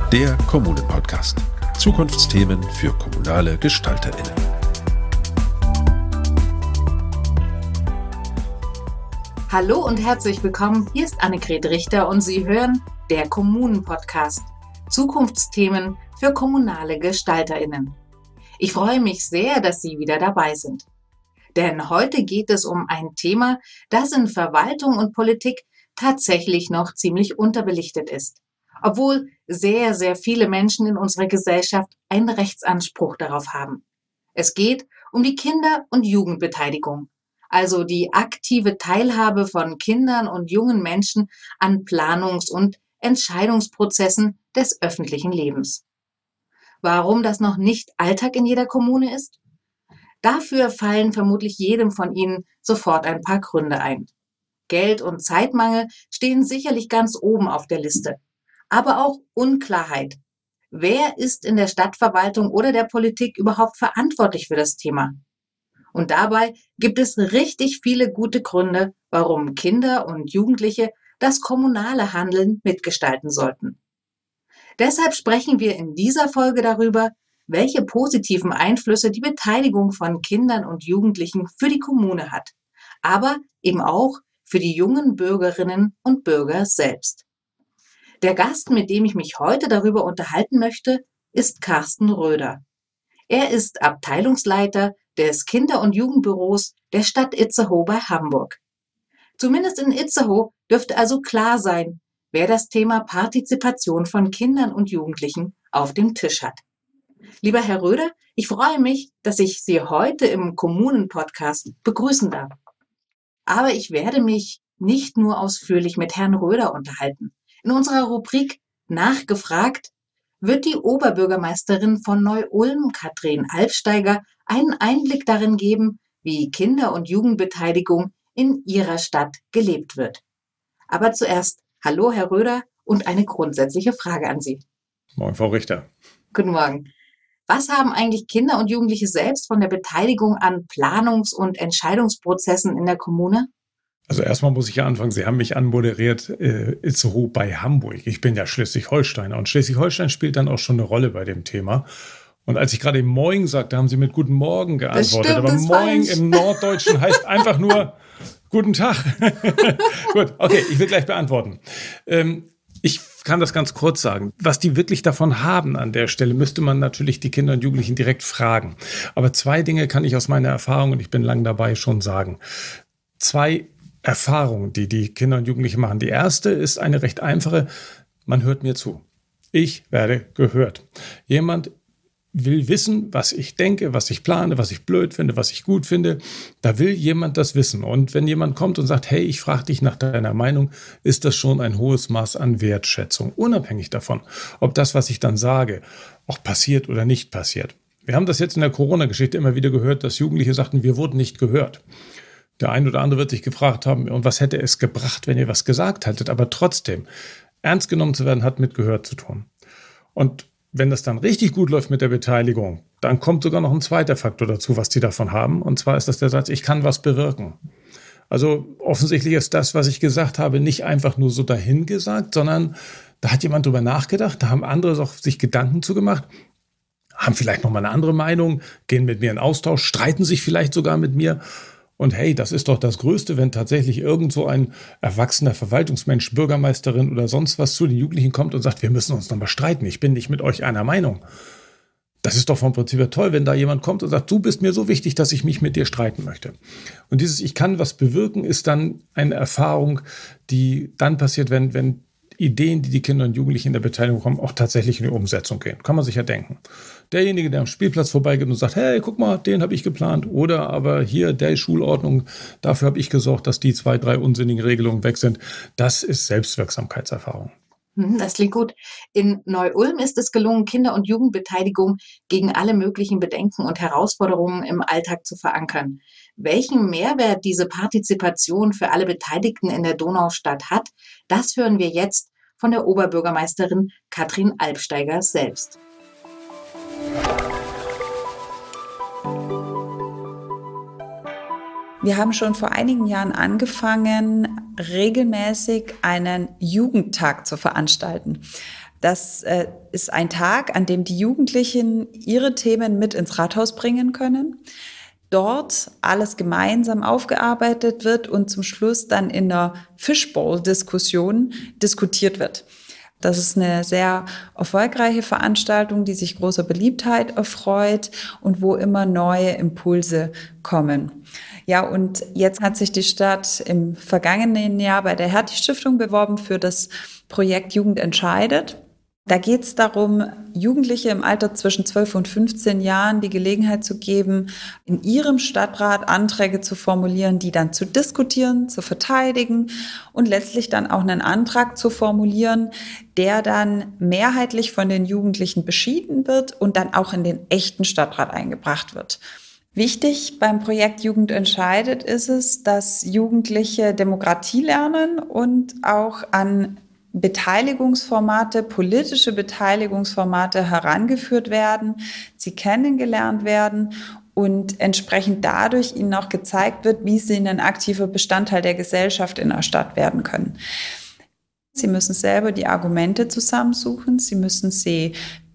der Kommunen-Podcast. Zukunftsthemen für kommunale GestalterInnen. Hallo und herzlich willkommen, hier ist Annegret Richter und Sie hören der Kommunen-Podcast. Zukunftsthemen für kommunale GestalterInnen. Ich freue mich sehr, dass Sie wieder dabei sind. Denn heute geht es um ein Thema, das in Verwaltung und Politik tatsächlich noch ziemlich unterbelichtet ist. Obwohl sehr, sehr viele Menschen in unserer Gesellschaft einen Rechtsanspruch darauf haben. Es geht um die Kinder- und Jugendbeteiligung, also die aktive Teilhabe von Kindern und jungen Menschen an Planungs- und Entscheidungsprozessen des öffentlichen Lebens. Warum das noch nicht Alltag in jeder Kommune ist? Dafür fallen vermutlich jedem von Ihnen sofort ein paar Gründe ein. Geld- und Zeitmangel stehen sicherlich ganz oben auf der Liste. Aber auch Unklarheit. Wer ist in der Stadtverwaltung oder der Politik überhaupt verantwortlich für das Thema? Und dabei gibt es richtig viele gute Gründe, warum Kinder und Jugendliche das kommunale Handeln mitgestalten sollten. Deshalb sprechen wir in dieser Folge darüber, welche positiven Einflüsse die Beteiligung von Kindern und Jugendlichen für die Kommune hat, aber eben auch für die jungen Bürgerinnen und Bürger selbst. Der Gast, mit dem ich mich heute darüber unterhalten möchte, ist Carsten Röder. Er ist Abteilungsleiter des Kinder- und Jugendbüros der Stadt Itzehoe bei Hamburg. Zumindest in Itzehoe dürfte also klar sein, wer das Thema Partizipation von Kindern und Jugendlichen auf dem Tisch hat. Lieber Herr Röder, ich freue mich, dass ich Sie heute im Kommunen-Podcast begrüßen darf. Aber ich werde mich nicht nur ausführlich mit Herrn Röder unterhalten. In unserer Rubrik Nachgefragt wird die Oberbürgermeisterin von Neu-Ulm, Katrin Alpsteiger, einen Einblick darin geben, wie Kinder- und Jugendbeteiligung in ihrer Stadt gelebt wird. Aber zuerst, hallo Herr Röder und eine grundsätzliche Frage an Sie. Moin, Frau Richter. Guten Morgen. Was haben eigentlich Kinder und Jugendliche selbst von der Beteiligung an Planungs- und Entscheidungsprozessen in der Kommune? Also erstmal muss ich ja anfangen, Sie haben mich anmoderiert, Itzehoe bei Hamburg. Ich bin ja Schleswig-Holsteiner und Schleswig-Holstein spielt dann auch schon eine Rolle bei dem Thema. Und als ich gerade eben Moin sagte, haben Sie mit Guten Morgen geantwortet. Das stimmt, aber Moin im Norddeutschen heißt einfach nur Guten Tag. Gut, okay, ich will gleich beantworten. Ich kann das ganz kurz sagen. Was die wirklich davon haben an der Stelle, müsste man natürlich die Kinder und Jugendlichen direkt fragen. Aber zwei Dinge kann ich aus meiner Erfahrung, und ich bin lang dabei, schon sagen. Zwei Erfahrungen, die die Kinder und Jugendliche machen. Die erste ist eine recht einfache. Man hört mir zu. Ich werde gehört. Jemand will wissen, was ich denke, was ich plane, was ich blöd finde, was ich gut finde. Da will jemand das wissen. Und wenn jemand kommt und sagt, hey, ich frage dich nach deiner Meinung, ist das schon ein hohes Maß an Wertschätzung. Unabhängig davon, ob das, was ich dann sage, auch passiert oder nicht passiert. Wir haben das jetzt in der Corona-Geschichte immer wieder gehört, dass Jugendliche sagten, wir wurden nicht gehört. Der ein oder andere wird sich gefragt haben, und was hätte es gebracht, wenn ihr was gesagt hättet? Aber trotzdem, ernst genommen zu werden, hat mit Gehör zu tun. Und wenn das dann richtig gut läuft mit der Beteiligung, dann kommt sogar noch ein zweiter Faktor dazu, was die davon haben. Und zwar ist das der Satz, ich kann was bewirken. Also offensichtlich ist das, was ich gesagt habe, nicht einfach nur so dahingesagt, sondern da hat jemand drüber nachgedacht, da haben andere auch sich Gedanken zu gemacht, haben vielleicht noch mal eine andere Meinung, gehen mit mir in Austausch, streiten sich vielleicht sogar mit mir. Und hey, das ist doch das Größte, wenn tatsächlich irgend so ein erwachsener Verwaltungsmensch, Bürgermeisterin oder sonst was zu den Jugendlichen kommt und sagt, wir müssen uns nochmal streiten, ich bin nicht mit euch einer Meinung. Das ist doch vom Prinzip her toll, wenn da jemand kommt und sagt, du bist mir so wichtig, dass ich mich mit dir streiten möchte. Und dieses Ich kann was bewirken ist dann eine Erfahrung, die dann passiert, wenn Ideen, die die Kinder und Jugendlichen in der Beteiligung haben, auch tatsächlich in die Umsetzung gehen. Kann man sich ja denken. Derjenige, der am Spielplatz vorbeigeht und sagt, hey, guck mal, den habe ich geplant. Oder aber hier, der Schulordnung, dafür habe ich gesorgt, dass die 2, 3 unsinnigen Regelungen weg sind. Das ist Selbstwirksamkeitserfahrung. Das klingt gut. In Neu-Ulm ist es gelungen, Kinder- und Jugendbeteiligung gegen alle möglichen Bedenken und Herausforderungen im Alltag zu verankern. Welchen Mehrwert diese Partizipation für alle Beteiligten in der Donaustadt hat, das hören wir jetzt von der Oberbürgermeisterin Katrin Alpsteiger selbst. Wir haben schon vor einigen Jahren angefangen, regelmäßig einen Jugendtag zu veranstalten. Das ist ein Tag, an dem die Jugendlichen ihre Themen mit ins Rathaus bringen können. Dort alles gemeinsam aufgearbeitet wird und zum Schluss dann in einer Fishbowl-Diskussion diskutiert wird. Das ist eine sehr erfolgreiche Veranstaltung, die sich großer Beliebtheit erfreut und wo immer neue Impulse kommen. Ja, und jetzt hat sich die Stadt im vergangenen Jahr bei der Hertie-Stiftung beworben für das Projekt Jugend entscheidet. Da geht es darum, Jugendliche im Alter zwischen 12 und 15 Jahren die Gelegenheit zu geben, in ihrem Stadtrat Anträge zu formulieren, die dann zu diskutieren, zu verteidigen und letztlich dann auch einen Antrag zu formulieren, der dann mehrheitlich von den Jugendlichen beschieden wird und dann auch in den echten Stadtrat eingebracht wird. Wichtig beim Projekt Jugend entscheidet ist es, dass Jugendliche Demokratie lernen und auch an Beteiligungsformate, politische Beteiligungsformate herangeführt werden, sie kennengelernt werden und entsprechend dadurch ihnen auch gezeigt wird, wie sie ein aktiver Bestandteil der Gesellschaft in der Stadt werden können. Sie müssen selber die Argumente zusammensuchen, sie müssen sie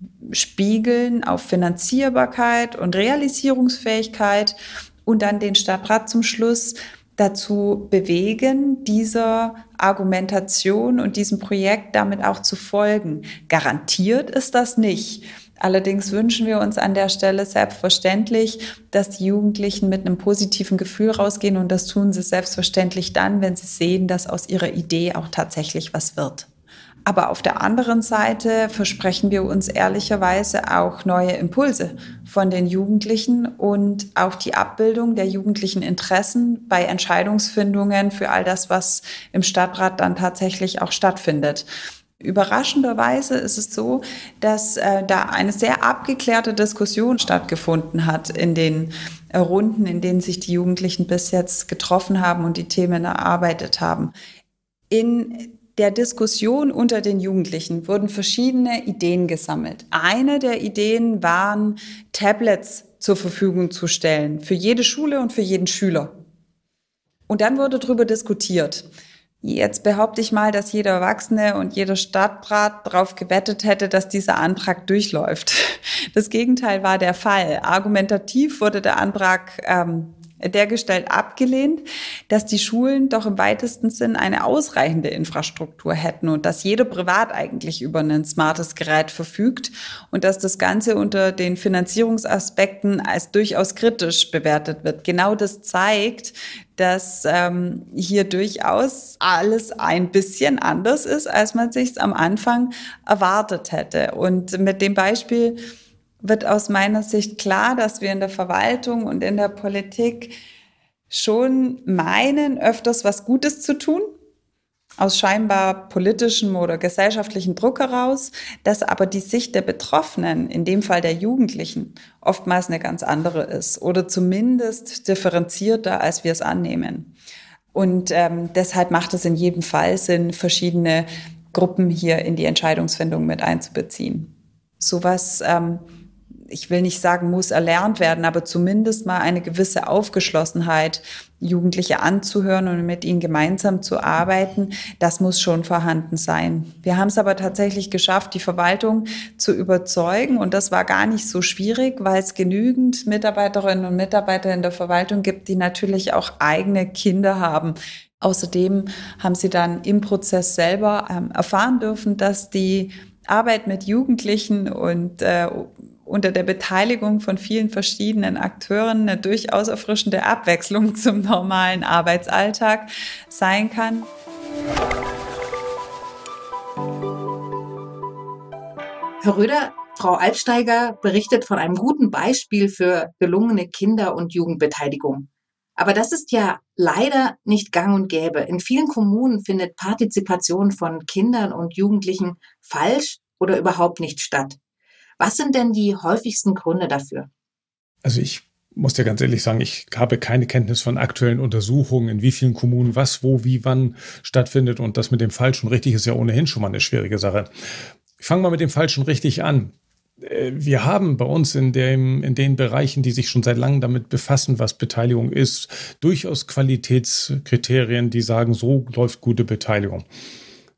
spiegeln auf Finanzierbarkeit und Realisierungsfähigkeit und dann den Stadtrat zum Schluss dazu bewegen, dieser Argumentation und diesem Projekt damit auch zu folgen. Garantiert ist das nicht. Allerdings wünschen wir uns an der Stelle selbstverständlich, dass die Jugendlichen mit einem positiven Gefühl rausgehen und das tun sie selbstverständlich dann, wenn sie sehen, dass aus ihrer Idee auch tatsächlich was wird. Aber auf der anderen Seite versprechen wir uns ehrlicherweise auch neue Impulse von den Jugendlichen und auch die Abbildung der jugendlichen Interessen bei Entscheidungsfindungen für all das, was im Stadtrat dann tatsächlich auch stattfindet. Überraschenderweise ist es so, dass da eine sehr abgeklärte Diskussion stattgefunden hat in den Runden, in denen sich die Jugendlichen bis jetzt getroffen haben und die Themen erarbeitet haben. In der Diskussion unter den Jugendlichen wurden verschiedene Ideen gesammelt. Eine der Ideen waren, Tablets zur Verfügung zu stellen, für jede Schule und für jeden Schüler. Und dann wurde darüber diskutiert. Jetzt behaupte ich mal, dass jeder Erwachsene und jeder Stadtrat darauf gewettet hätte, dass dieser Antrag durchläuft. Das Gegenteil war der Fall. Argumentativ wurde der Antrag dergestalt abgelehnt, dass die Schulen doch im weitesten Sinn eine ausreichende Infrastruktur hätten und dass jeder privat eigentlich über ein smartes Gerät verfügt und dass das Ganze unter den Finanzierungsaspekten als durchaus kritisch bewertet wird. Genau das zeigt, dass hier durchaus alles ein bisschen anders ist, als man sich am Anfang erwartet hätte. Und mit dem Beispiel wird aus meiner Sicht klar, dass wir in der Verwaltung und in der Politik schon meinen, öfters was Gutes zu tun, aus scheinbar politischem oder gesellschaftlichen Druck heraus, dass aber die Sicht der Betroffenen, in dem Fall der Jugendlichen, oftmals eine ganz andere ist oder zumindest differenzierter, als wir es annehmen. Und deshalb macht es in jedem Fall Sinn, verschiedene Gruppen hier in die Entscheidungsfindung mit einzubeziehen. Sowas ich will nicht sagen, muss erlernt werden, aber zumindest mal eine gewisse Aufgeschlossenheit, Jugendliche anzuhören und mit ihnen gemeinsam zu arbeiten, das muss schon vorhanden sein. Wir haben es aber tatsächlich geschafft, die Verwaltung zu überzeugen und das war gar nicht so schwierig, weil es genügend Mitarbeiterinnen und Mitarbeiter in der Verwaltung gibt, die natürlich auch eigene Kinder haben. Außerdem haben sie dann im Prozess selber erfahren dürfen, dass die Arbeit mit Jugendlichen und unter der Beteiligung von vielen verschiedenen Akteuren eine durchaus erfrischende Abwechslung zum normalen Arbeitsalltag sein kann. Herr Röder, Frau Albsteiger berichtet von einem guten Beispiel für gelungene Kinder- und Jugendbeteiligung. Aber das ist ja leider nicht gang und gäbe. In vielen Kommunen findet Partizipation von Kindern und Jugendlichen falsch oder überhaupt nicht statt. Was sind denn die häufigsten Gründe dafür? Also ich muss dir ganz ehrlich sagen, ich habe keine Kenntnis von aktuellen Untersuchungen, in wie vielen Kommunen was, wo, wie, wann stattfindet. Und das mit dem falsch und richtig ist ja ohnehin schon mal eine schwierige Sache. Ich fange mal mit dem falsch und richtig an. Wir haben bei uns in den Bereichen, die sich schon seit langem damit befassen, was Beteiligung ist, durchaus Qualitätskriterien, die sagen, so läuft gute Beteiligung.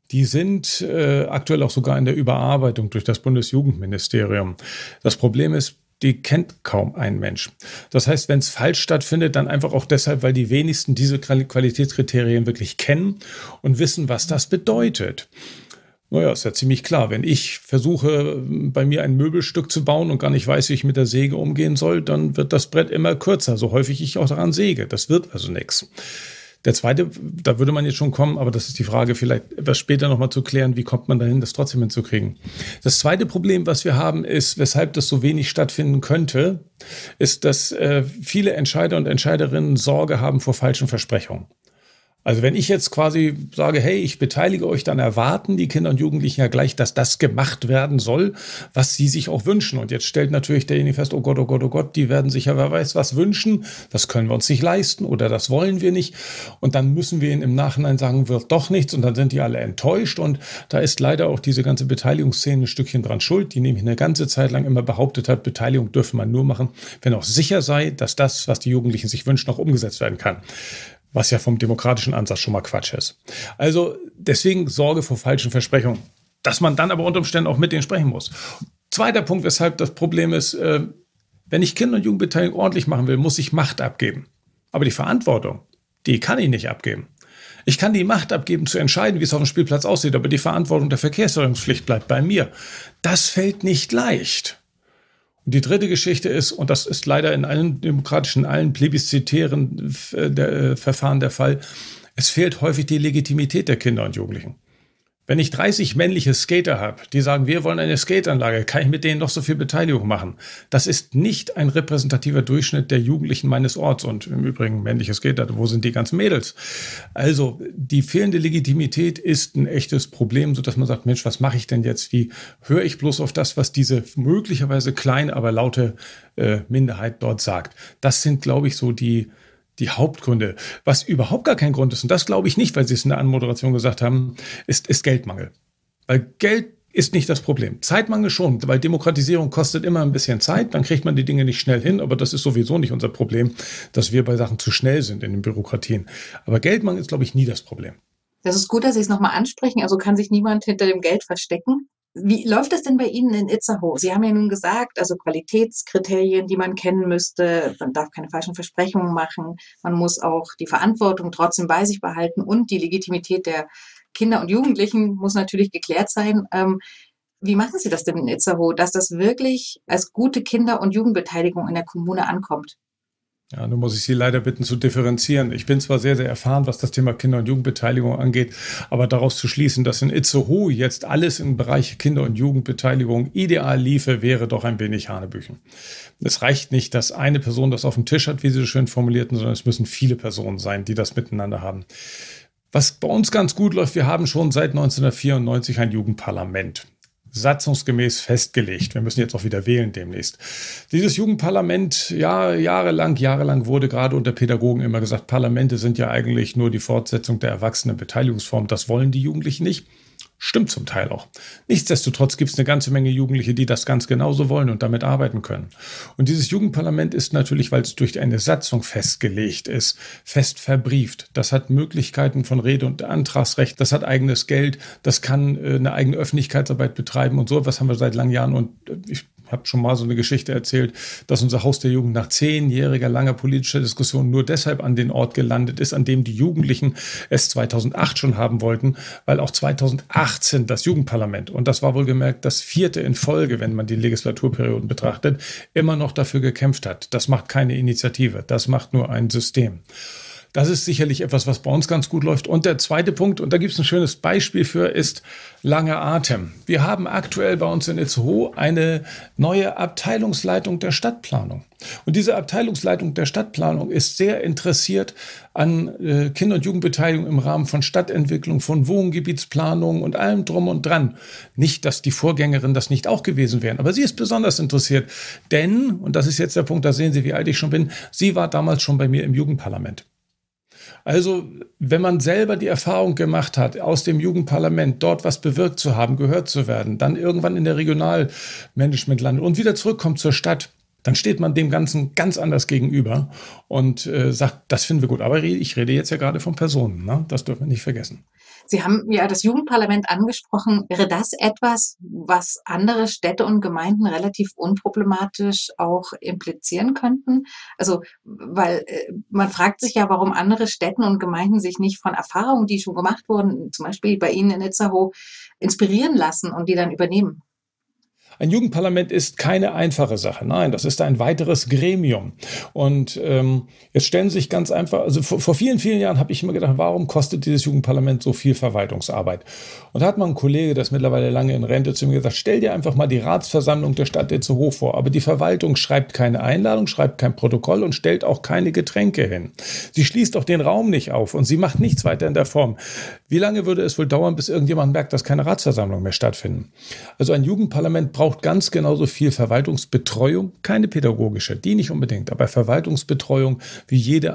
Die sind aktuell auch sogar in der Überarbeitung durch das Bundesjugendministerium. Das Problem ist, die kennt kaum ein Mensch. Das heißt, wenn es falsch stattfindet, dann einfach auch deshalb, weil die wenigsten diese Qualitätskriterien wirklich kennen und wissen, was das bedeutet. Naja, ist ja ziemlich klar. Wenn ich versuche, bei mir ein Möbelstück zu bauen und gar nicht weiß, wie ich mit der Säge umgehen soll, dann wird das Brett immer kürzer, so häufig ich auch daran säge. Das wird also nichts. Der zweite, da würde man jetzt schon kommen, aber das ist die Frage vielleicht etwas später nochmal zu klären, wie kommt man dahin, das trotzdem hinzukriegen. Das zweite Problem, was wir haben, ist, weshalb das so wenig stattfinden könnte, ist, dass viele Entscheider und Entscheiderinnen Sorge haben vor falschen Versprechungen. Also wenn ich jetzt quasi sage, hey, ich beteilige euch, dann erwarten die Kinder und Jugendlichen ja gleich, dass das gemacht werden soll, was sie sich auch wünschen. Und jetzt stellt natürlich derjenige fest, oh Gott, oh Gott, oh Gott, die werden sich ja wer weiß was wünschen. Das können wir uns nicht leisten oder das wollen wir nicht. Und dann müssen wir ihnen im Nachhinein sagen, wird doch nichts. Und dann sind die alle enttäuscht. Und da ist leider auch diese ganze Beteiligungsszene ein Stückchen dran schuld, die nämlich eine ganze Zeit lang immer behauptet hat, Beteiligung dürfe man nur machen, wenn auch sicher sei, dass das, was die Jugendlichen sich wünschen, auch umgesetzt werden kann. Was ja vom demokratischen Ansatz schon mal Quatsch ist. Also deswegen Sorge vor falschen Versprechungen, dass man dann aber unter Umständen auch mit denen sprechen muss. Zweiter Punkt, weshalb das Problem ist, wenn ich Kinder- und Jugendbeteiligung ordentlich machen will, muss ich Macht abgeben. Aber die Verantwortung, die kann ich nicht abgeben. Ich kann die Macht abgeben, zu entscheiden, wie es auf dem Spielplatz aussieht, aber die Verantwortung der Verkehrsordnungspflicht bleibt bei mir. Das fällt nicht leicht. Und die dritte Geschichte ist, und das ist leider in allen demokratischen, allen plebiszitären Verfahren der Fall, es fehlt häufig die Legitimität der Kinder und Jugendlichen. Wenn ich 30 männliche Skater habe, die sagen, wir wollen eine Skateanlage, kann ich mit denen noch so viel Beteiligung machen. Das ist nicht ein repräsentativer Durchschnitt der Jugendlichen meines Orts. Und im Übrigen männliche Skater, wo sind die ganzen Mädels? Also die fehlende Legitimität ist ein echtes Problem, sodass man sagt, Mensch, was mache ich denn jetzt? Wie höre ich bloß auf das, was diese möglicherweise kleine, aber laute Minderheit dort sagt? Das sind, glaube ich, so die Hauptgründe. Was überhaupt gar kein Grund ist, und das glaube ich nicht, weil Sie es in der Anmoderation gesagt haben, ist Geldmangel. Weil Geld ist nicht das Problem. Zeitmangel schon, weil Demokratisierung kostet immer ein bisschen Zeit, dann kriegt man die Dinge nicht schnell hin, aber das ist sowieso nicht unser Problem, dass wir bei Sachen zu schnell sind in den Bürokratien. Aber Geldmangel ist, glaube ich, nie das Problem. Das ist gut, dass Sie es nochmal ansprechen, also kann sich niemand hinter dem Geld verstecken. Wie läuft es denn bei Ihnen in Itzehoe? Sie haben ja nun gesagt, also Qualitätskriterien, die man kennen müsste. Man darf keine falschen Versprechungen machen. Man muss auch die Verantwortung trotzdem bei sich behalten und die Legitimität der Kinder und Jugendlichen muss natürlich geklärt sein. Wie machen Sie das denn in Itzehoe, dass das wirklich als gute Kinder- und Jugendbeteiligung in der Kommune ankommt? Ja, nun muss ich Sie leider bitten zu differenzieren. Ich bin zwar sehr, sehr erfahren, was das Thema Kinder- und Jugendbeteiligung angeht, aber daraus zu schließen, dass in Itzehoe jetzt alles im Bereich Kinder- und Jugendbeteiligung ideal liefe, wäre doch ein wenig Hanebüchen. Es reicht nicht, dass eine Person das auf dem Tisch hat, wie Sie so schön formulierten, sondern es müssen viele Personen sein, die das miteinander haben. Was bei uns ganz gut läuft, wir haben schon seit 1994 ein Jugendparlament. Satzungsgemäß festgelegt. Wir müssen jetzt auch wieder wählen demnächst. Dieses Jugendparlament, ja, jahrelang wurde gerade unter Pädagogen immer gesagt, Parlamente sind ja eigentlich nur die Fortsetzung der Erwachsenenbeteiligungsform. Das wollen die Jugendlichen nicht. Stimmt zum Teil auch. Nichtsdestotrotz gibt es eine ganze Menge Jugendliche, die das ganz genauso wollen und damit arbeiten können. Und dieses Jugendparlament ist natürlich, weil es durch eine Satzung festgelegt ist, fest verbrieft. Das hat Möglichkeiten von Rede- und Antragsrecht, das hat eigenes Geld, das kann eine eigene Öffentlichkeitsarbeit betreiben und so etwas haben wir seit langen Jahren. Und ich habe schon mal so eine Geschichte erzählt, dass unser Haus der Jugend nach 10-jähriger langer politischer Diskussion nur deshalb an den Ort gelandet ist, an dem die Jugendlichen es 2008 schon haben wollten, weil auch 2018 das Jugendparlament, und das war wohlgemerkt das 4. in Folge, wenn man die Legislaturperioden betrachtet, immer noch dafür gekämpft hat. Das macht keine Initiative, das macht nur ein System. Das ist sicherlich etwas, was bei uns ganz gut läuft. Und der zweite Punkt, und da gibt es ein schönes Beispiel für, ist langer Atem. Wir haben aktuell bei uns in Itzehoe eine neue Abteilungsleitung der Stadtplanung. Und diese Abteilungsleitung der Stadtplanung ist sehr interessiert an Kinder- und Jugendbeteiligung im Rahmen von Stadtentwicklung, von Wohngebietsplanung und allem drum und dran. Nicht, dass die Vorgängerin das nicht auch gewesen wären, aber sie ist besonders interessiert. Denn, und das ist jetzt der Punkt, da sehen Sie, wie alt ich schon bin, sie war damals schon bei mir im Jugendparlament. Also, wenn man selber die Erfahrung gemacht hat, aus dem Jugendparlament dort was bewirkt zu haben, gehört zu werden, dann irgendwann in der Regionalmanagement landet und wieder zurückkommt zur Stadt, dann steht man dem Ganzen ganz anders gegenüber und sagt, das finden wir gut. Aber ich rede jetzt ja gerade von Personen, ne? Das dürfen wir nicht vergessen. Sie haben ja das Jugendparlament angesprochen. Wäre das etwas, was andere Städte und Gemeinden relativ unproblematisch auch implizieren könnten? Also, weil man fragt sich ja, warum andere Städte und Gemeinden sich nicht von Erfahrungen, die schon gemacht wurden, zum Beispiel bei Ihnen in Itzehoe, inspirieren lassen und die dann übernehmen. Ein Jugendparlament ist keine einfache Sache. Nein, das ist ein weiteres Gremium. Und jetzt stellen Sie sich ganz einfach, also vor vielen, vielen Jahren habe ich immer gedacht, warum kostet dieses Jugendparlament so viel Verwaltungsarbeit? Und da hat mal ein Kollege, der ist mittlerweile lange in Rente, zu mir gesagt, stell dir einfach mal die Ratsversammlung der Stadt Itzehoe vor. Aber die Verwaltung schreibt keine Einladung, schreibt kein Protokoll und stellt auch keine Getränke hin. Sie schließt auch den Raum nicht auf und sie macht nichts weiter in der Form. Wie lange würde es wohl dauern, bis irgendjemand merkt, dass keine Ratsversammlungen mehr stattfinden? Also ein Jugendparlament braucht ganz genauso viel Verwaltungsbetreuung, keine pädagogische, die nicht unbedingt, aber Verwaltungsbetreuung wie jedes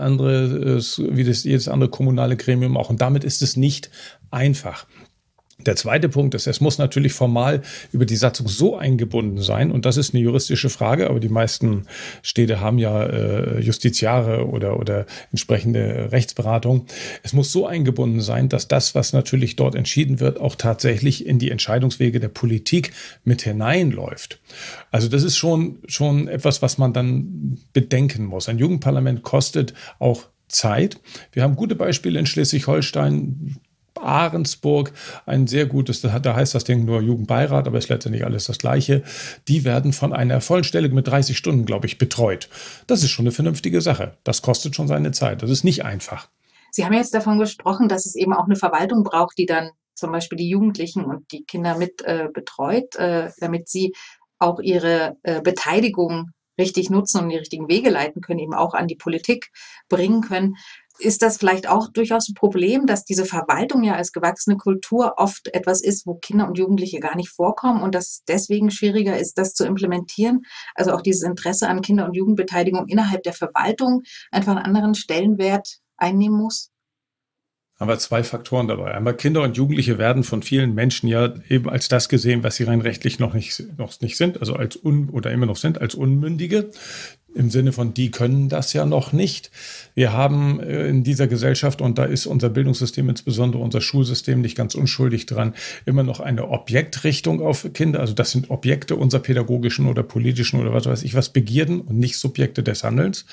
andere kommunale Gremium auch. Und damit ist es nicht einfach. Der zweite Punkt ist, es muss natürlich formal über die Satzung so eingebunden sein, und das ist eine juristische Frage, aber die meisten Städte haben ja Justiziare oder entsprechende Rechtsberatung. Es muss so eingebunden sein, dass das, was natürlich dort entschieden wird, auch tatsächlich in die Entscheidungswege der Politik mit hineinläuft. Also das ist schon etwas, was man dann bedenken muss. Ein Jugendparlament kostet auch Zeit. Wir haben gute Beispiele in Schleswig-Holstein, Ahrensburg, ein sehr gutes, da heißt das Ding nur Jugendbeirat, aber ist letztendlich alles das Gleiche. Die werden von einer vollen Stelle mit 30 Stunden, glaube ich, betreut. Das ist schon eine vernünftige Sache. Das kostet schon seine Zeit. Das ist nicht einfach. Sie haben jetzt davon gesprochen, dass es eben auch eine Verwaltung braucht, die dann zum Beispiel die Jugendlichen und die Kinder mit betreut, damit sie auch ihre Beteiligung richtig nutzen und die richtigen Wege leiten können, eben auch an die Politik bringen können. Ist das vielleicht auch durchaus ein Problem, dass diese Verwaltung ja als gewachsene Kultur oft etwas ist, wo Kinder und Jugendliche gar nicht vorkommen und dass es deswegen schwieriger ist, das zu implementieren? Also auch dieses Interesse an Kinder- und Jugendbeteiligung innerhalb der Verwaltung einfach einen anderen Stellenwert einnehmen muss? Haben wir zwei Faktoren dabei. Einmal Kinder und Jugendliche werden von vielen Menschen ja eben als das gesehen, was sie rein rechtlich noch nicht sind, also immer noch sind, als Unmündige. Im Sinne von, die können das ja noch nicht. Wir haben in dieser Gesellschaft, und da ist unser Bildungssystem, insbesondere unser Schulsystem, nicht ganz unschuldig dran, immer noch eine Objektrichtung auf Kinder. Also das sind Objekte unserer pädagogischen oder politischen oder was weiß ich was Begierden und nicht Subjekte des Handelns.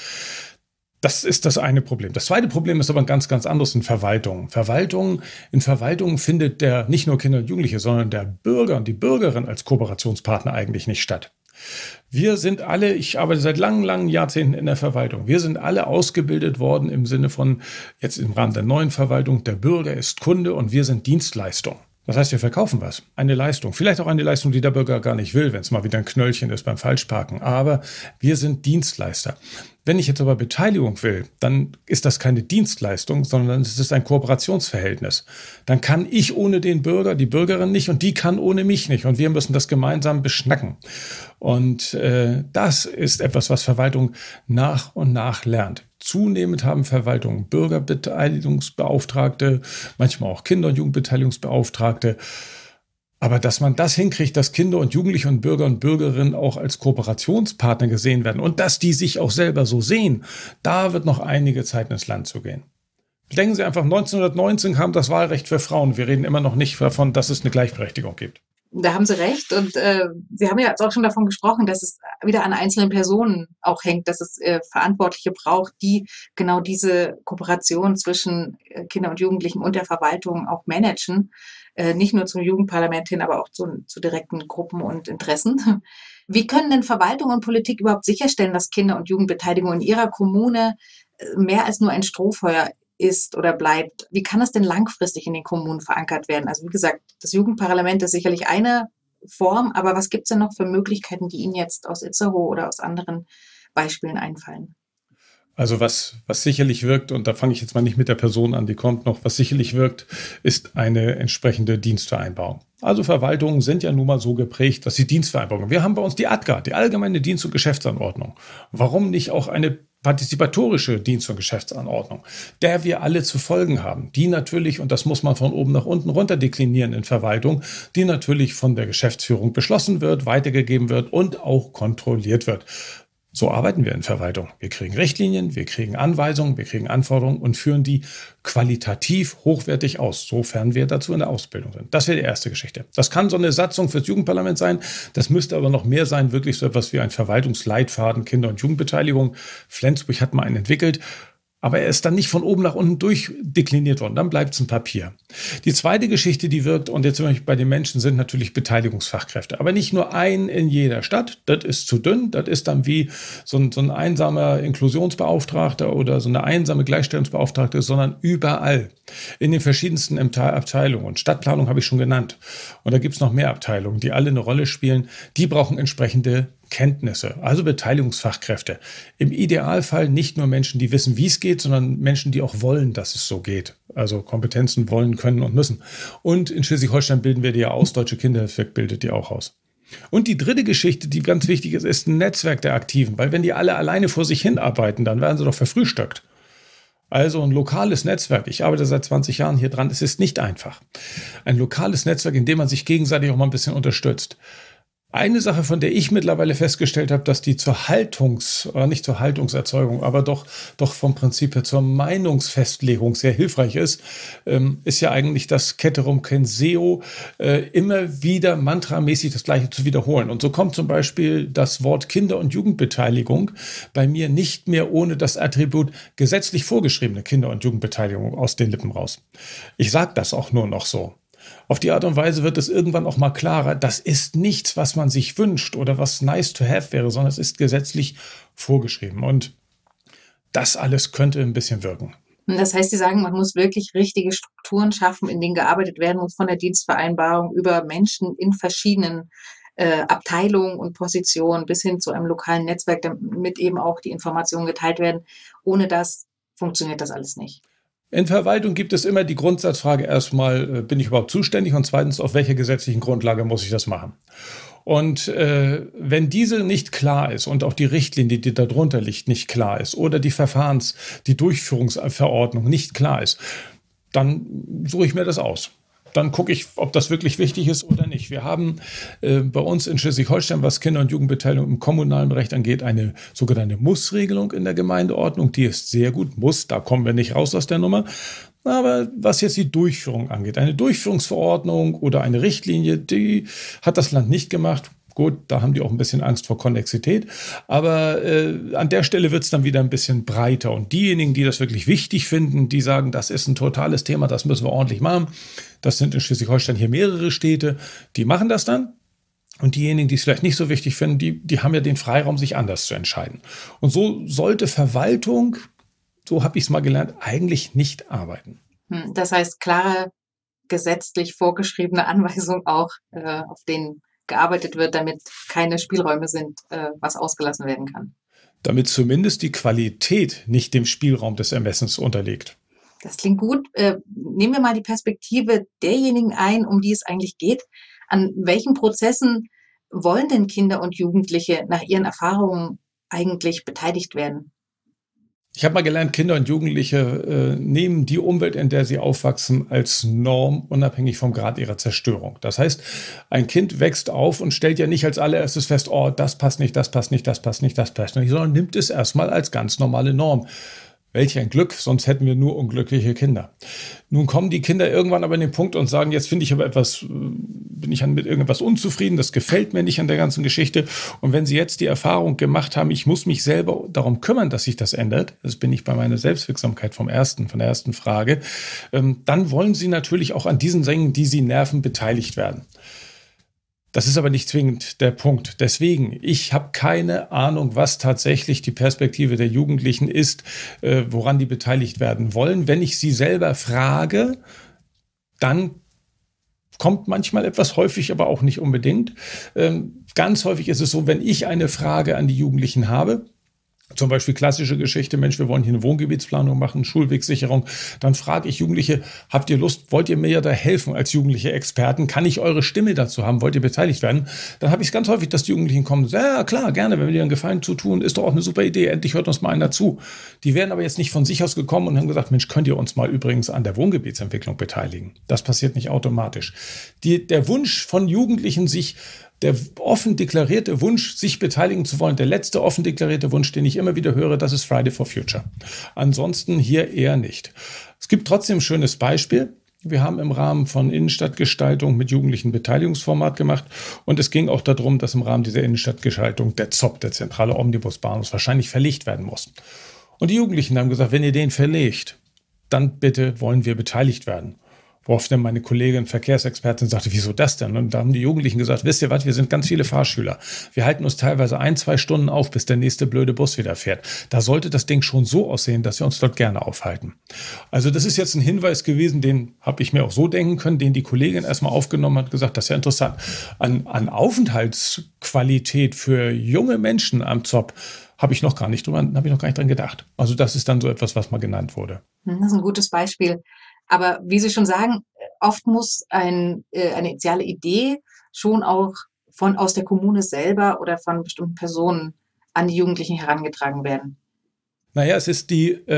Das ist das eine Problem. Das zweite Problem ist aber ein ganz, ganz anderes in Verwaltung. In Verwaltung findet nicht nur Kinder und Jugendliche, sondern der Bürger und die Bürgerin als Kooperationspartner eigentlich nicht statt. Wir sind alle, ich arbeite seit langen, langen Jahrzehnten in der Verwaltung. Wir sind alle ausgebildet worden im Sinne von, jetzt im Rahmen der neuen Verwaltung, der Bürger ist Kunde und wir sind Dienstleistung. Das heißt, wir verkaufen was, eine Leistung. Vielleicht auch eine Leistung, die der Bürger gar nicht will, wenn es mal wieder ein Knöllchen ist beim Falschparken. Aber wir sind Dienstleister. Wenn ich jetzt aber Beteiligung will, dann ist das keine Dienstleistung, sondern es ist ein Kooperationsverhältnis. Dann kann ich ohne den Bürger, die Bürgerin nicht und die kann ohne mich nicht. Und wir müssen das gemeinsam beschnacken. Und das ist etwas, was Verwaltung nach und nach lernt. Zunehmend haben Verwaltungen Bürgerbeteiligungsbeauftragte, manchmal auch Kinder- und Jugendbeteiligungsbeauftragte. Aber dass man das hinkriegt, dass Kinder und Jugendliche und Bürger und Bürgerinnen auch als Kooperationspartner gesehen werden und dass die sich auch selber so sehen, da wird noch einige Zeit ins Land zu gehen. Denken Sie einfach, 1919 kam das Wahlrecht für Frauen. Wir reden immer noch nicht davon, dass es eine Gleichberechtigung gibt. Da haben Sie recht. Und Sie haben ja jetzt auch schon davon gesprochen, dass es wieder an einzelnen Personen auch hängt, dass es Verantwortliche braucht, die genau diese Kooperation zwischen Kindern und Jugendlichen und der Verwaltung auch managen. Nicht nur zum Jugendparlament hin, aber auch zu direkten Gruppen und Interessen. Wie können denn Verwaltung und Politik überhaupt sicherstellen, dass Kinder- und Jugendbeteiligung in ihrer Kommune mehr als nur ein Strohfeuer ist oder bleibt? Wie kann das denn langfristig in den Kommunen verankert werden? Also wie gesagt, das Jugendparlament ist sicherlich eine Form, aber was gibt es denn noch für Möglichkeiten, die Ihnen jetzt aus Itzehoe oder aus anderen Beispielen einfallen? Also was sicherlich wirkt, und da fange ich jetzt mal nicht mit der Person an, die kommt noch, was sicherlich wirkt, ist eine entsprechende Dienstvereinbarung. Also Verwaltungen sind ja nun mal so geprägt, dass sie Dienstvereinbarungen. Wir haben bei uns die ADGA, die Allgemeine Dienst- und Geschäftsanordnung. Warum nicht auch eine partizipatorische Dienst- und Geschäftsanordnung, der wir alle zu folgen haben, die natürlich, und das muss man von oben nach unten runter deklinieren in Verwaltung, die natürlich von der Geschäftsführung beschlossen wird, weitergegeben wird und auch kontrolliert wird. So arbeiten wir in Verwaltung. Wir kriegen Richtlinien, wir kriegen Anweisungen, wir kriegen Anforderungen und führen die qualitativ hochwertig aus, sofern wir dazu in der Ausbildung sind. Das wäre die erste Geschichte. Das kann so eine Satzung fürs Jugendparlament sein. Das müsste aber noch mehr sein, wirklich so etwas wie ein Verwaltungsleitfaden Kinder- und Jugendbeteiligung. Flensburg hat mal einen entwickelt. Aber er ist dann nicht von oben nach unten durchdekliniert worden. Dann bleibt es ein Papier. Die zweite Geschichte, die wirkt, und jetzt sind wir bei den Menschen, sind natürlich Beteiligungsfachkräfte. Aber nicht nur ein in jeder Stadt. Das ist zu dünn. Das ist dann wie so ein einsamer Inklusionsbeauftragter oder so eine einsame Gleichstellungsbeauftragte, sondern überall. In den verschiedensten Abteilungen. Und Stadtplanung habe ich schon genannt. Und da gibt es noch mehr Abteilungen, die alle eine Rolle spielen. Die brauchen entsprechende Kenntnisse, also Beteiligungsfachkräfte. Im Idealfall nicht nur Menschen, die wissen, wie es geht, sondern Menschen, die auch wollen, dass es so geht. Also Kompetenzen wollen, können und müssen. Und in Schleswig-Holstein bilden wir die ja aus. Deutsche Kinderhilfe bildet die auch aus. Und die dritte Geschichte, die ganz wichtig ist, ist ein Netzwerk der Aktiven. Weil wenn die alle alleine vor sich hin arbeiten, dann werden sie doch verfrühstückt. Also ein lokales Netzwerk. Ich arbeite seit 20 Jahren hier dran. Es ist nicht einfach. Ein lokales Netzwerk, in dem man sich gegenseitig auch mal ein bisschen unterstützt. Eine Sache, von der ich mittlerweile festgestellt habe, dass die nicht zur Haltungserzeugung, aber doch vom Prinzip her zur Meinungsfestlegung sehr hilfreich ist, ist ja eigentlich das Ceterum censeo, immer wieder mantramäßig das Gleiche zu wiederholen. Und so kommt zum Beispiel das Wort Kinder- und Jugendbeteiligung bei mir nicht mehr ohne das Attribut gesetzlich vorgeschriebene Kinder- und Jugendbeteiligung aus den Lippen raus. Ich sage das auch nur noch so. Auf die Art und Weise wird es irgendwann auch mal klarer, das ist nichts, was man sich wünscht oder was nice to have wäre, sondern es ist gesetzlich vorgeschrieben. Und das alles könnte ein bisschen wirken. Das heißt, Sie sagen, man muss wirklich richtige Strukturen schaffen, in denen gearbeitet werden muss, von der Dienstvereinbarung über Menschen in verschiedenen Abteilungen und Positionen bis hin zu einem lokalen Netzwerk, damit eben auch die Informationen geteilt werden. Ohne das funktioniert das alles nicht. In Verwaltung gibt es immer die Grundsatzfrage erstmal, bin ich überhaupt zuständig? Und zweitens, auf welcher gesetzlichen Grundlage muss ich das machen? Und wenn diese nicht klar ist und auch die Richtlinie, die darunter liegt, nicht klar ist oder die Durchführungsverordnung nicht klar ist, dann suche ich mir das aus. Dann gucke ich, ob das wirklich wichtig ist oder nicht. Wir haben bei uns in Schleswig-Holstein, was Kinder- und Jugendbeteiligung im kommunalen Recht angeht, eine sogenannte Muss-Regelung in der Gemeindeordnung. Die ist sehr gut. Muss, da kommen wir nicht raus aus der Nummer. Aber was jetzt die Durchführung angeht, eine Durchführungsverordnung oder eine Richtlinie, die hat das Land nicht gemacht. Gut, da haben die auch ein bisschen Angst vor Konnexität. Aber an der Stelle wird es dann wieder ein bisschen breiter. Und diejenigen, die das wirklich wichtig finden, die sagen, das ist ein totales Thema, das müssen wir ordentlich machen. Das sind in Schleswig-Holstein hier mehrere Städte, die machen das dann. Und diejenigen, die es vielleicht nicht so wichtig finden, die haben ja den Freiraum, sich anders zu entscheiden. Und so sollte Verwaltung, so habe ich es mal gelernt, eigentlich nicht arbeiten. Das heißt, klare, gesetzlich vorgeschriebene Anweisungen auch, auf denen gearbeitet wird, damit keine Spielräume sind, was ausgelassen werden kann. Damit zumindest die Qualität nicht dem Spielraum des Ermessens unterliegt. Das klingt gut. Nehmen wir mal die Perspektive derjenigen ein, um die es eigentlich geht. An welchen Prozessen wollen denn Kinder und Jugendliche nach ihren Erfahrungen eigentlich beteiligt werden? Ich habe mal gelernt, Kinder und Jugendliche nehmen die Umwelt, in der sie aufwachsen, als Norm, unabhängig vom Grad ihrer Zerstörung. Das heißt, ein Kind wächst auf und stellt ja nicht als allererstes fest, oh, das passt nicht, das passt nicht, das passt nicht, das passt nicht, sondern nimmt es erstmal als ganz normale Norm. Welch ein Glück, sonst hätten wir nur unglückliche Kinder. Nun kommen die Kinder irgendwann aber an den Punkt und sagen, jetzt bin ich mit irgendetwas unzufrieden, das gefällt mir nicht an der ganzen Geschichte. Und wenn sie jetzt die Erfahrung gemacht haben, ich muss mich selber darum kümmern, dass sich das ändert, das bin ich bei meiner Selbstwirksamkeit von der ersten Frage, dann wollen sie natürlich auch an diesen Dingen, die sie nerven, beteiligt werden. Das ist aber nicht zwingend der Punkt. Deswegen, ich habe keine Ahnung, was tatsächlich die Perspektive der Jugendlichen ist, woran die beteiligt werden wollen. Wenn ich sie selber frage, dann kommt manchmal etwas, häufig aber auch nicht unbedingt. Ganz häufig ist es so, wenn ich eine Frage an die Jugendlichen habe, zum Beispiel klassische Geschichte, Mensch, wir wollen hier eine Wohngebietsplanung machen, Schulwegsicherung. Dann frage ich Jugendliche, habt ihr Lust, wollt ihr mir ja da helfen als jugendliche Experten? Kann ich eure Stimme dazu haben? Wollt ihr beteiligt werden? Dann habe ich es ganz häufig, dass die Jugendlichen kommen, ja klar, gerne, wenn wir dir einen Gefallen zutun, ist doch auch eine super Idee, endlich hört uns mal einer zu. Die wären aber jetzt nicht von sich aus gekommen und haben gesagt, Mensch, könnt ihr uns mal übrigens an der Wohngebietsentwicklung beteiligen? Das passiert nicht automatisch. Der Wunsch von Jugendlichen, sich der offen deklarierte Wunsch, sich beteiligen zu wollen, der letzte offen deklarierte Wunsch, den ich immer wieder höre, das ist Friday for Future. Ansonsten hier eher nicht. Es gibt trotzdem ein schönes Beispiel. Wir haben im Rahmen von Innenstadtgestaltung mit Jugendlichen Beteiligungsformat gemacht und es ging auch darum, dass im Rahmen dieser Innenstadtgestaltung der ZOB, der zentrale Omnibusbahnhof, wahrscheinlich verlegt werden muss. Und die Jugendlichen haben gesagt, wenn ihr den verlegt, dann bitte wollen wir beteiligt werden. Worauf dann meine Kollegin, Verkehrsexpertin, sagte, wieso das denn? Und da haben die Jugendlichen gesagt, wisst ihr was, wir sind ganz viele Fahrschüler. Wir halten uns teilweise 1-2 Stunden auf, bis der nächste blöde Bus wieder fährt. Da sollte das Ding schon so aussehen, dass wir uns dort gerne aufhalten. Also das ist jetzt ein Hinweis gewesen, den habe ich mir auch so denken können, den die Kollegin erstmal aufgenommen hat, gesagt, das ist ja interessant. An Aufenthaltsqualität für junge Menschen am ZOB habe ich noch gar nicht dran gedacht. Also das ist dann so etwas, was mal genannt wurde. Das ist ein gutes Beispiel. Aber wie Sie schon sagen, oft muss eine initiale Idee schon auch aus der Kommune selber oder von bestimmten Personen an die Jugendlichen herangetragen werden. Naja, es ist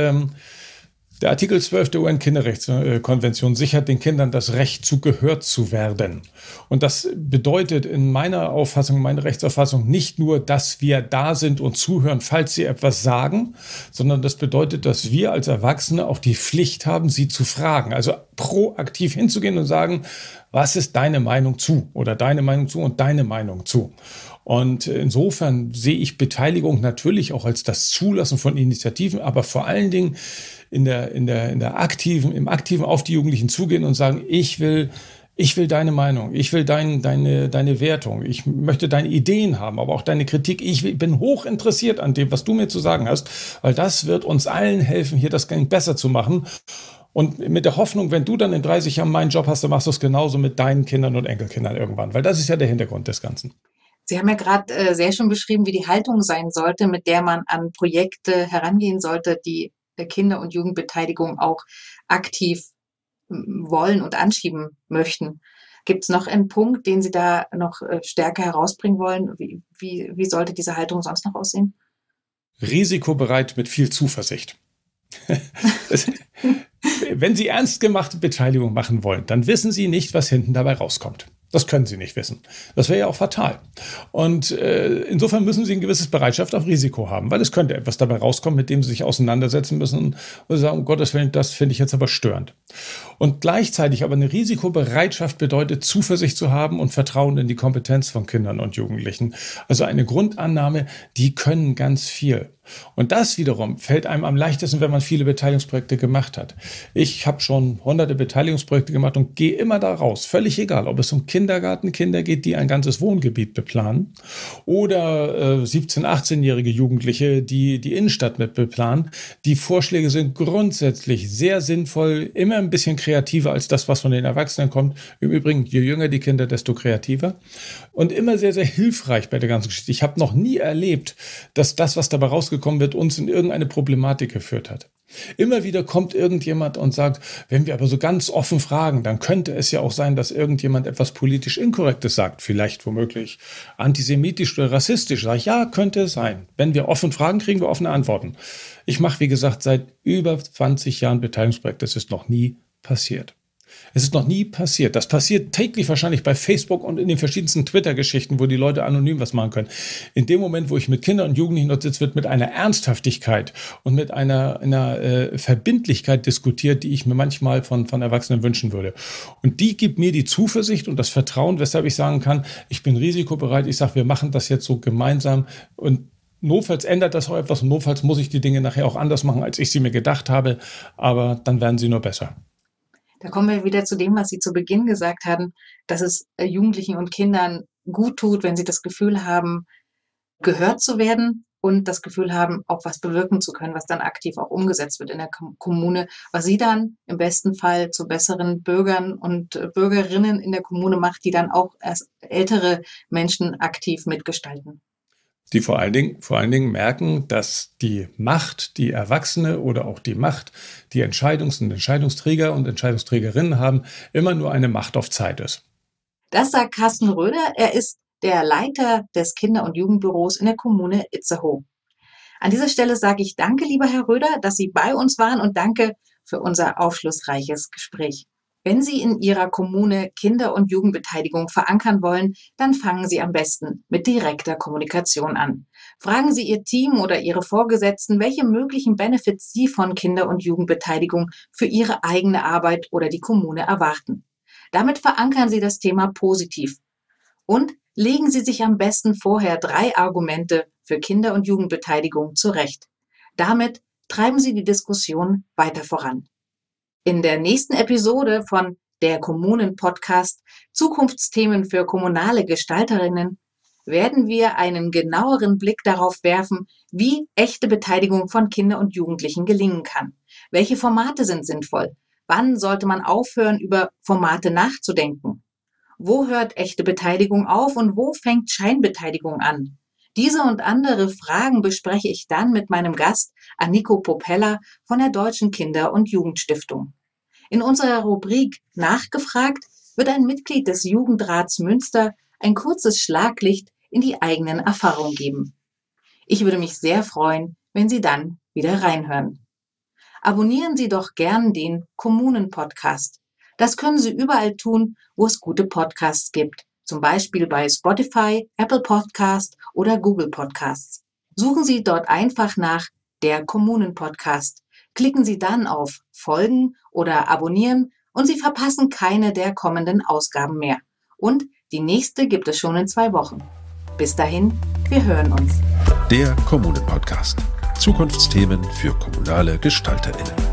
der Artikel 12 der UN-Kinderrechtskonvention sichert den Kindern das Recht zu gehört zu werden. Und das bedeutet in meiner Auffassung, meiner Rechtsauffassung nicht nur, dass wir da sind und zuhören, falls sie etwas sagen, sondern das bedeutet, dass wir als Erwachsene auch die Pflicht haben, sie zu fragen. Also proaktiv hinzugehen und sagen, was ist deine Meinung zu oder deine Meinung zu und deine Meinung zu. Und insofern sehe ich Beteiligung natürlich auch als das Zulassen von Initiativen, aber vor allen Dingen im aktiven auf die Jugendlichen zugehen und sagen, ich will deine Meinung, ich will deine Wertung, ich möchte deine Ideen haben, aber auch deine Kritik. Ich bin hoch interessiert an dem, was du mir zu sagen hast, weil das wird uns allen helfen, hier das Game besser zu machen. Und mit der Hoffnung, wenn du dann in 30 Jahren meinen Job hast, dann machst du es genauso mit deinen Kindern und Enkelkindern irgendwann, weil das ist ja der Hintergrund des Ganzen. Sie haben ja gerade sehr schön beschrieben, wie die Haltung sein sollte, mit der man an Projekte herangehen sollte, die Kinder- und Jugendbeteiligung auch aktiv wollen und anschieben möchten. Gibt es noch einen Punkt, den Sie da noch stärker herausbringen wollen? Wie sollte diese Haltung sonst noch aussehen? Risikobereit mit viel Zuversicht. Wenn Sie ernst gemachte Beteiligung machen wollen, dann wissen Sie nicht, was hinten dabei rauskommt. Das können Sie nicht wissen. Das wäre ja auch fatal. Und insofern müssen Sie eine gewisse Bereitschaft auf Risiko haben, weil es könnte etwas dabei rauskommen, mit dem Sie sich auseinandersetzen müssen und sagen, um Gottes Willen, das finde ich jetzt aber störend. Und gleichzeitig aber eine Risikobereitschaft bedeutet, Zuversicht zu haben und Vertrauen in die Kompetenz von Kindern und Jugendlichen. Also eine Grundannahme, die können ganz viel. Und das wiederum fällt einem am leichtesten, wenn man viele Beteiligungsprojekte gemacht hat. Ich habe schon hunderte Beteiligungsprojekte gemacht und gehe immer da raus. Völlig egal, ob es um Kindergartenkinder geht, die ein ganzes Wohngebiet beplanen oder 17-, 18-jährige Jugendliche, die die Innenstadt mit beplanen. Die Vorschläge sind grundsätzlich sehr sinnvoll, immer ein bisschen kreativer als das, was von den Erwachsenen kommt. Im Übrigen, je jünger die Kinder, desto kreativer. Und immer sehr, sehr hilfreich bei der ganzen Geschichte. Ich habe noch nie erlebt, dass das, was dabei rausgekommen wird, uns in irgendeine Problematik geführt hat. Immer wieder kommt irgendjemand und sagt, wenn wir aber so ganz offen fragen, dann könnte es ja auch sein, dass irgendjemand etwas politisch Inkorrektes sagt, vielleicht womöglich antisemitisch oder rassistisch. Sag ich, ja, könnte es sein. Wenn wir offen fragen, kriegen wir offene Antworten. Ich mache, wie gesagt, seit über 20 Jahren Beteiligungsprojekte. Das ist noch nie passiert. Es ist noch nie passiert. Das passiert täglich wahrscheinlich bei Facebook und in den verschiedensten Twitter-Geschichten, wo die Leute anonym was machen können. In dem Moment, wo ich mit Kindern und Jugendlichen dort sitze, wird mit einer Ernsthaftigkeit und mit einer Verbindlichkeit diskutiert, die ich mir manchmal von Erwachsenen wünschen würde. Und die gibt mir die Zuversicht und das Vertrauen, weshalb ich sagen kann, ich bin risikobereit. Ich sage, wir machen das jetzt so gemeinsam und notfalls ändert das auch etwas und notfalls muss ich die Dinge nachher auch anders machen, als ich sie mir gedacht habe. Aber dann werden sie nur besser. Da kommen wir wieder zu dem, was Sie zu Beginn gesagt haben, dass es Jugendlichen und Kindern gut tut, wenn sie das Gefühl haben, gehört zu werden und das Gefühl haben, auch was bewirken zu können, was dann aktiv auch umgesetzt wird in der Kommune, was sie dann im besten Fall zu besseren Bürgern und Bürgerinnen in der Kommune macht, die dann auch als ältere Menschen aktiv mitgestalten. Die vor allen Dingen merken, dass die Macht, die Erwachsene oder auch die Macht, die Entscheidungsträger und Entscheidungsträgerinnen haben, immer nur eine Macht auf Zeit ist. Das sagt Carsten Röder. Er ist der Leiter des Kinder- und Jugendbüros in der Kommune Itzehoe. An dieser Stelle sage ich danke, lieber Herr Röder, dass Sie bei uns waren und danke für unser aufschlussreiches Gespräch. Wenn Sie in Ihrer Kommune Kinder- und Jugendbeteiligung verankern wollen, dann fangen Sie am besten mit direkter Kommunikation an. Fragen Sie Ihr Team oder Ihre Vorgesetzten, welche möglichen Benefits Sie von Kinder- und Jugendbeteiligung für Ihre eigene Arbeit oder die Kommune erwarten. Damit verankern Sie das Thema positiv. Und legen Sie sich am besten vorher 3 Argumente für Kinder- und Jugendbeteiligung zurecht. Damit treiben Sie die Diskussion weiter voran. In der nächsten Episode von der Kommunen-Podcast Zukunftsthemen für kommunale Gestalterinnen werden wir einen genaueren Blick darauf werfen, wie echte Beteiligung von Kindern und Jugendlichen gelingen kann. Welche Formate sind sinnvoll? Wann sollte man aufhören, über Formate nachzudenken? Wo hört echte Beteiligung auf und wo fängt Scheinbeteiligung an? Diese und andere Fragen bespreche ich dann mit meinem Gast Anniko Popella von der Deutschen Kinder- und Jugendstiftung. In unserer Rubrik Nachgefragt wird ein Mitglied des Jugendrats Münster ein kurzes Schlaglicht in die eigenen Erfahrungen geben. Ich würde mich sehr freuen, wenn Sie dann wieder reinhören. Abonnieren Sie doch gern den Kommunen-Podcast. Das können Sie überall tun, wo es gute Podcasts gibt. Zum Beispiel bei Spotify, Apple Podcast oder Google Podcasts. Suchen Sie dort einfach nach der Kommunen-Podcast. Klicken Sie dann auf Folgen oder Abonnieren und Sie verpassen keine der kommenden Ausgaben mehr. Und die nächste gibt es schon in 2 Wochen. Bis dahin, wir hören uns. Der Kommunen-Podcast. Zukunftsthemen für kommunale GestalterInnen.